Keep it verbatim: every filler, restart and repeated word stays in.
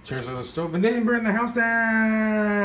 Turns on the stove and then burn the house down.